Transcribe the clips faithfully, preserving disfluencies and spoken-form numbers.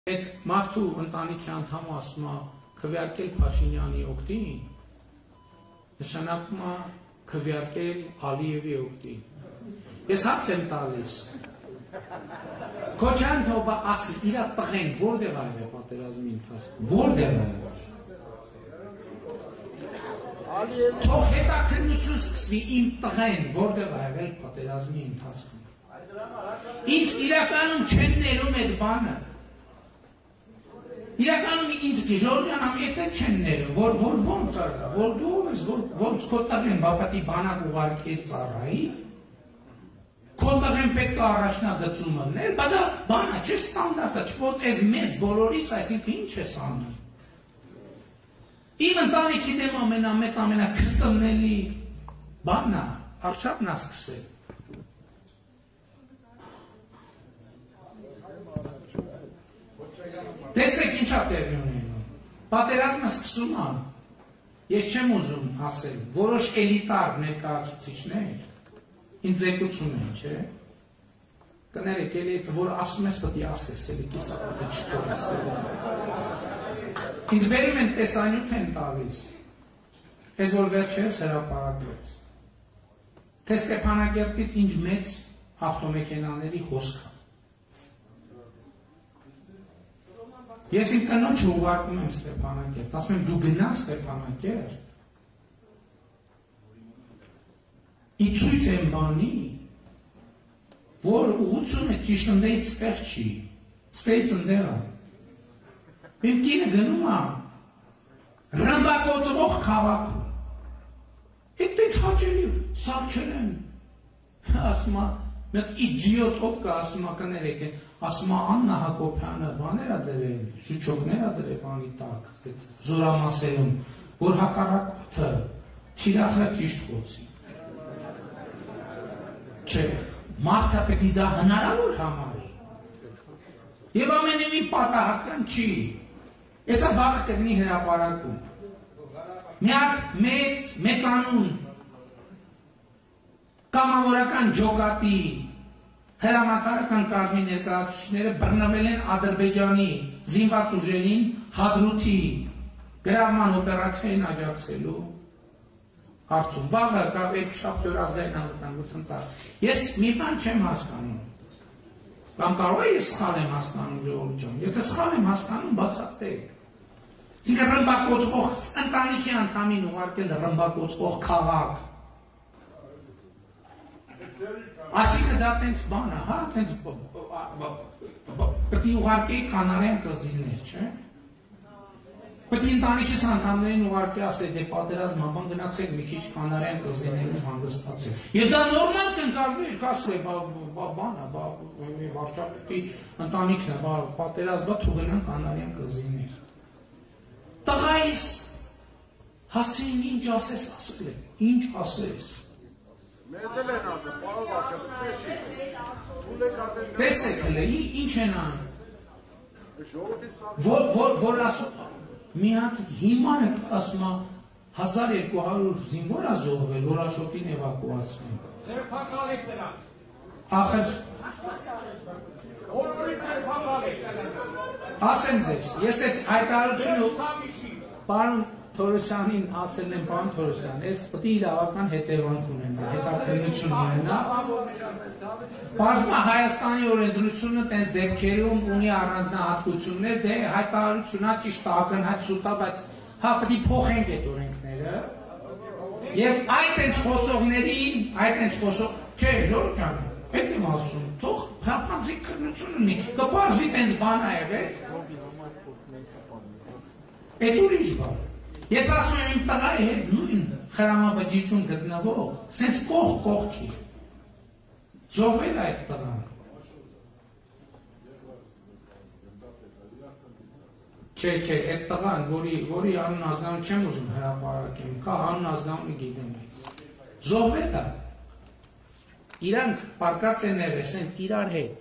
Այդ մարդու ընտանիքի անդամը ասում է քվեարկել Փաշինյանի օգտին, նշանակում է քվեարկել Ալիևի օգտին։ Ես հարց եմ տալիս։ Քոչան թողա ասի, իր տղեն որտեղ ա եղել պատերազմի ընթացքում։ Որտեղ ա եղել։ Թող հետաքննություն սկսվի իմ տղեն որտեղ ա եղել պատերազմի ընթացքում։ Ինձ իրականում չեն ներում այդ բանը։ Իրականում ինձ Ժորժյան ամիետեն չեն ներում, որ ոնց արկա, որ դու ես, ոնց քո տղեն բապատի բանակ ուղարկել ծառայի, քո տղեն պետք է առաջնագծում մներ, բա դա բանա չէ ստանդարտը, չփոքր մեզ բոլորից, այսինքն ինչ ես անում։ Իմ ընտանիքի դեմ ամենամեծ ամենաքստմնելի բանն է, արշավն է սկսել։ Տեսեք ինչա տեղի ունենում, պատերազմը սկսում է, ես չեմ ուզում ասել, որոշ էլիտար ներկայացուցիչներ, ինձ զեկուցում են, չէ, կներեք էլի, որ ասում ես պետք է ասես, էլի կիսապատը չթողես, ինձ բերում են տեսանյութ են տալիս, ես որ վերջերս հրապարակվեց, թե Ստեփանակերտից ինչ մեծ ավտոմեքենաների հոսք է։ Ես իմ կնոջը ուղարկում եմ Ստեփանակերտ, ասում եմ դու գնա Ստեփանակերտ, ի ցույց եմ բանի, որ ուղղությունը ճիշտ ընդերից ստեղ չի, ստերից ընդեղ է։ Իմ կինը գնում է ռմբակոծվող քաղաքում, այդտեղ հաճելի սարքել են, ասում է, մեկ իդիոտով կա ասում է կներեք են, ասում է Աննա Հակոբյանը բաներ ա դրել, շուչոկներ ա դրել բանի տակ, զորամասերում, որ հակառակորդը թիրախը ճիշտ խոցի։ Չէ, մարդը պետք է դա հնարավոր համարի։ Եվ ամենևին պատահական չի։ Եսա վաղը կգնի հրապարակում։ Միակ մեծ, մեծանուն կամավորական ջոկատի հրամանատարական կազմի ներկայացուցիչները բռնվել են Ադրբեջանի զինված ուժերին Հադրութի գրավման օպերացիային աջակցելու հարցում։ Վաղը կավ երկուշաբթի օր ազգային անվտանգության ծառայ։ Ես մի բան չեմ հասկանում։ Կամ կարող է ես սխալ եմ հասկանում ժողովուրդ ջան։ Եթե սխալ եմ հասկանում, բացատրեք։ Ինքը ռմբակոծվող ընտանիքի անդամին ուղարկել ռմբակոծվող քաղաք։ Ասիկը դա տենց բան է, հա, տենց պետք է ուղարկեի կանարյան կղզիներ, չէ։ Պետք է ընտանիքիս անդամներին ուղարկե ասել, դե պատերազմը բան գնացեք մի քիչ կանարյան կղզիներում հանգստացեք։ Եվ դա նորմալ կընկալվի, կասել, բան է, վարչապետի ընտանիքն է, պատերազմը թողնան կանարյան կղզիներ։ Տղայիս հասցեին ինչ ասես ասել է, ինչ ասես։ Տեսեք հլը, ինչ են անում, որ ասում, մի հատ հիման եք ասում հազար երկու հարյուր զինվոր է զոհվել, որ Աշոտին էվակուացնեն։ Ախր, ասեմ ձեզ, ես այդ հայտարարությունը, պարոն Թորոսյանին ասել եմ, պարոն Թորոսյան, ես պետք է իրավական հետևանք ունենա, հետաքննություն ունենա։ Պարզվում է Հայաստանի օրենսդրությունը տենց դեպքերում ունի առանձնահատկություններ, դե հայտարարությունա ճիշտ ակնհայտ սուտ է, բայց հա պետք է փոխենք այդ օրենքները։ Եվ այդ տենց խոսողներին, այդ տենց խոսող, չէ, Ժորժ ջան, այդ եմ ասում, թող փափանցիկ քննություն ունի, կպարզվի տենց բան ա եղել։ Այդ ուրիշ բան։ Ես ասում եմ իմ տղայի հետ նույն խրամաբջիջում գտնվող, սենց կող կողքի, զոհվել այդ տղան։ Չէ, չէ, այդ տղան, որի անուն ազգանուն չեմ ուզում հրապարակեմ, կա անուն ազգանունը գիտեմ ես։ Զոհվել է։ Իրանք պարկած են եղել, սենց իրար հետ։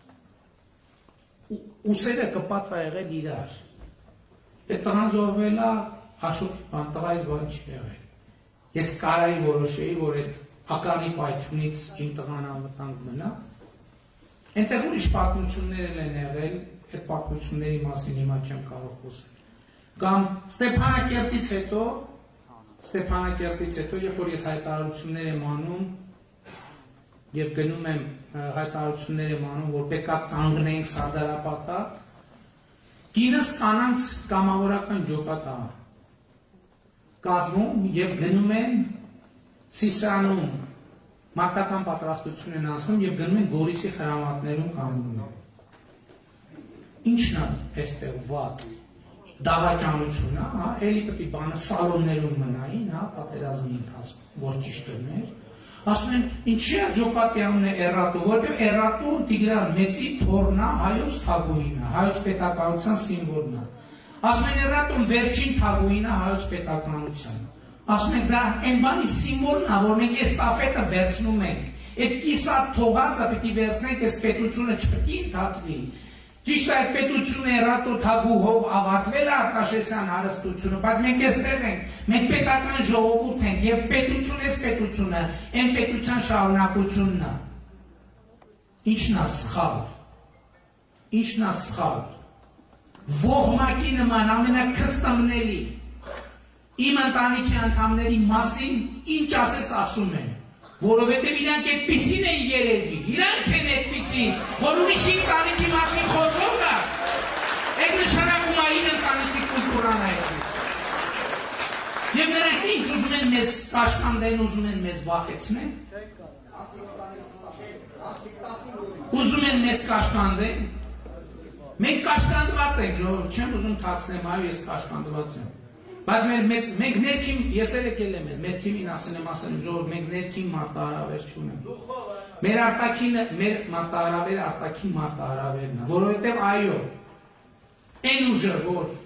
Ուսերը կպած ա եղել իրար։ Այդ տղան զոհվել է, Աշոտ բան տղայից բան չի եղել։ Ես կարայի որոշեի, որ այդ ականի պայթյունից իմ տղան անվտանգ մնա։ Այնտեղ ուրիշ պատմություններ են եղել, այդ պատմությունների մասին հիմա չեմ կարող խոսել։ Կամ Ստեփանակերտից հետո, Ստեփանակերտից հետո, երբ որ ես հայտարարություններ եմ անում եւ գնում եմ հայտարարություններ եմ անում, որ պետք է կանգնենք Սարդարապատակ, կինս կանանց կամավորական ջոկատ ա կազմում եւ գնում են Սիսանում մարտական պատրաստություն են անցնում եւ գնում են Գորիսի խրամատներում կանգնում են։ Ինչն է այստեղ վատ դավաճանությունը, հա, էլի պետք է բանը սալոններում մնային, հա, պատերազմի ընթացքում, որ ճիշտ էր։ Ասում են, ինչի է ջոկատի անունը Էրատու, որտեղ Էրատու Տիգրան Մեծի թոռն է, հայոց թագուհին է, հայոց պետականության սիմվոլն է։ Ասում են Էրատուն վերջին թագուհին է հայոց պետականության։ Ասում ենք դա այն բանի սիմվոլն է, որ մենք այս տաֆետը վերցնում ենք, այդ կիսատ թողածը պիտի վերցնենք, այս պետությունը չպետք է ընթացվի։ Ճիշտ է, այդ պետությունը Էրատու թագուհով ավարտվել է Արտաշեսյան հարստությունը, բայց մենք այստեղ ենք, մենք պետական ժողովուրդ ենք եւ պետություն էս պետությունը, այն պետության շարունակությունն է։ Ինչն է սխալ։ Ինչն է սխալ։ Ողմակի նման ամենաքստամների իմ ընտանիքի անդամների մասին ինչ ասես ասում են, որովհետև իրանք այդպիսին են երևի, իրանք են այդպիսին, որ ուրիշի ընտանիքի մասին խոսողը, այդ նշանակում է իր ընտանիքի կուլտուրան այդպես։ Եվ նրանք ինչ ուզում են մեզ կաշկանդեն, ուզում են մեզ վախեցնեն, ուզում են մեզ կաշկանդեն, մենք կաշկանդված ենք, ժողովուրդ, չեմ ուզում թաքցնեմ, այո, ես կաշկանդված եմ։ Բայց մենք ներքին, ես էլ եկել եմ, մեր թիմին ասել եմ, ասել եմ, ժողովուրդ, մենք ներքին մարտահրավեր չունենք։ Մեր արտաքինը, մեր մարտահրավերը արտաքին մարտահրավերն է, որովհետև այո, այն ուժը, որ